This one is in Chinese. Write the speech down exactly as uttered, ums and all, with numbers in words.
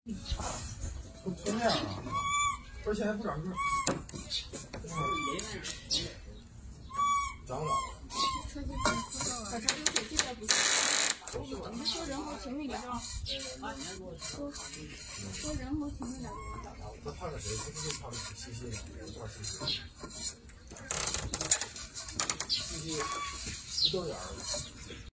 都成那样了，而且还不长个儿。长不了。 车就很枯燥了。反正就是这边不是。我们说人和情侣俩，说说人和情侣俩都能找到我。 他怕个谁？他不就怕个西西吗？怕西西。西西一瞪眼儿。